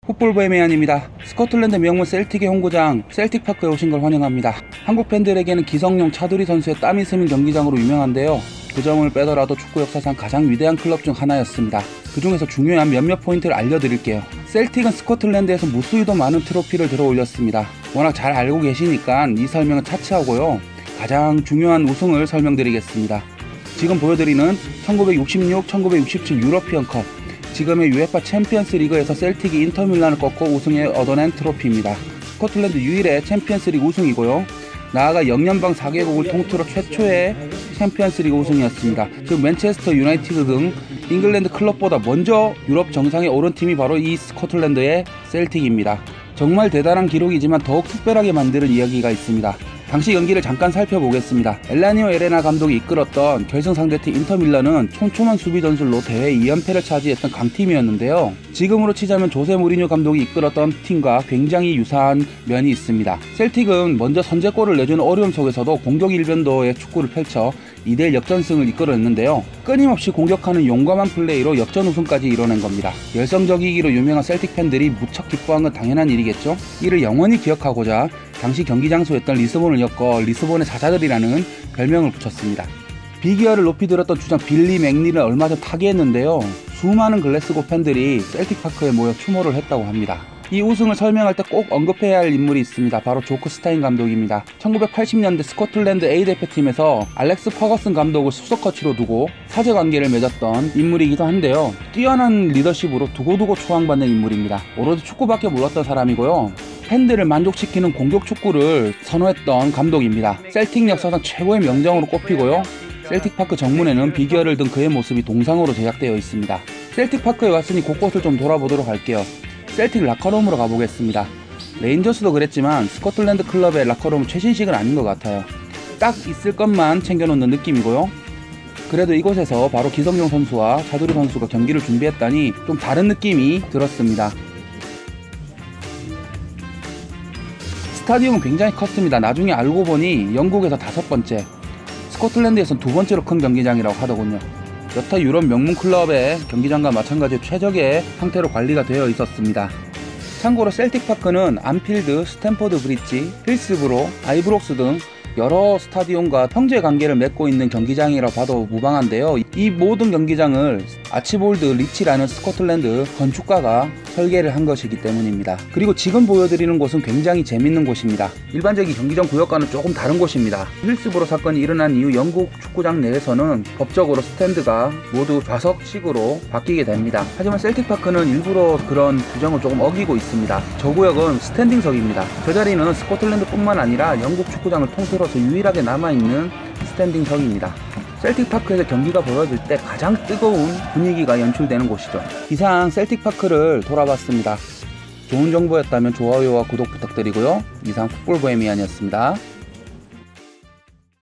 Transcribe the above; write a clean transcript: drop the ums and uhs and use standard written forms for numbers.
풋볼 보헤미안입니다. 스코틀랜드 명문 셀틱의 홈구장 셀틱파크에 오신 걸 환영합니다. 한국 팬들에게는 기성용 차두리 선수의 땀이 스민 경기장으로 유명한데요. 그 점을 빼더라도 축구 역사상 가장 위대한 클럽 중 하나였습니다. 그 중에서 중요한 몇몇 포인트를 알려드릴게요. 셀틱은 스코틀랜드에서 무수히도 많은 트로피를 들어 올렸습니다. 워낙 잘 알고 계시니까 이 설명은 차치하고요. 가장 중요한 우승을 설명드리겠습니다. 지금 보여드리는 1966, 1967 유러피언컵, 지금의 UEFA 챔피언스 리그에서 셀틱이 인터밀란을 꺾고 우승에 얻어낸 트로피입니다. 스코틀랜드 유일의 챔피언스 리그 우승이고요. 나아가 영연방 4개국을 통틀어 최초의 챔피언스 리그 우승이었습니다. 즉 맨체스터 유나이티드 등 잉글랜드 클럽보다 먼저 유럽 정상에 오른 팀이 바로 이 스코틀랜드의 셀틱입니다. 정말 대단한 기록이지만 더욱 특별하게 만드는 이야기가 있습니다. 당시 경기를 잠깐 살펴보겠습니다. 엘라니오 에레나 감독이 이끌었던 결승 상대팀 인터밀란은 촘촘한 수비 전술로 대회 2연패를 차지했던 강팀이었는데요. 지금으로 치자면 조세 무리뉴 감독이 이끌었던 팀과 굉장히 유사한 면이 있습니다. 셀틱은 먼저 선제골을 내주는 어려움 속에서도 공격 일변도의 축구를 펼쳐 2대1 역전승을 이끌어냈는데요. 끊임없이 공격하는 용감한 플레이로 역전 우승까지 이뤄낸 겁니다. 열성적이기로 유명한 셀틱 팬들이 무척 기뻐한 건 당연한 일이겠죠. 이를 영원히 기억하고자 당시 경기 장소였던 리스본을 엮어 리스본의 사자들이라는 별명을 붙였습니다. 비기어를 높이 들었던 주장 빌리 맥닐은 얼마 전 타계했는데요. 수많은 글래스고 팬들이 셀틱파크에 모여 추모를 했다고 합니다. 이 우승을 설명할 때 꼭 언급해야 할 인물이 있습니다. 바로 조크 스타인 감독입니다. 1980년대 스코틀랜드 A대표팀에서 알렉스 퍼거슨 감독을 수석 코치로 두고 사제관계를 맺었던 인물이기도 한데요. 뛰어난 리더십으로 두고두고 초항받는 인물입니다. 오로지 축구밖에 몰랐던 사람이고요. 팬들을 만족시키는 공격 축구를 선호했던 감독입니다. 셀틱 역사상 최고의 명장으로 꼽히고요. 셀틱파크 정문에는 비기어를 든 그의 모습이 동상으로 제작되어 있습니다. 셀틱파크에 왔으니 곳곳을 좀 돌아보도록 할게요. 셀틱 라커룸으로 가보겠습니다. 레인저스도 그랬지만 스코틀랜드 클럽의 라커룸은 최신식은 아닌 것 같아요. 딱 있을 것만 챙겨놓는 느낌이고요. 그래도 이곳에서 바로 기성용 선수와 차두리 선수가 경기를 준비했다니 좀 다른 느낌이 들었습니다. 스타디움은 굉장히 컸습니다. 나중에 알고 보니 영국에서 5번째, 스코틀랜드에선 2번째로 큰 경기장이라고 하더군요. 여타 유럽 명문 클럽의 경기장과 마찬가지로 최적의 상태로 관리가 되어 있었습니다. 참고로 셀틱파크는 안필드, 스탠포드 브릿지, 힐스브로, 아이브록스 등 여러 스타디움과 형제 관계를 맺고 있는 경기장이라 봐도 무방한데요. 이 모든 경기장을 아치볼드 리치라는 스코틀랜드 건축가가 설계를 한 것이기 때문입니다. 그리고 지금 보여드리는 곳은 굉장히 재밌는 곳입니다. 일반적인 경기장 구역과는 조금 다른 곳입니다. 힐스브로 사건이 일어난 이후 영국 축구장 내에서는 법적으로 스탠드가 모두 좌석식으로 바뀌게 됩니다. 하지만 셀틱파크는 일부러 그런 규정을 조금 어기고 있습니다. 저 구역은 스탠딩석입니다. 그 자리는 스코틀랜드뿐만 아니라 영국 축구장을 통틀어서 유일하게 남아있는 스탠딩석입니다. 셀틱파크에서 경기가 벌어질 때 가장 뜨거운 분위기가 연출되는 곳이죠. 이상 셀틱파크를 돌아봤습니다. 좋은 정보였다면 좋아요와 구독 부탁드리고요. 이상 풋볼 보헤미안이었습니다.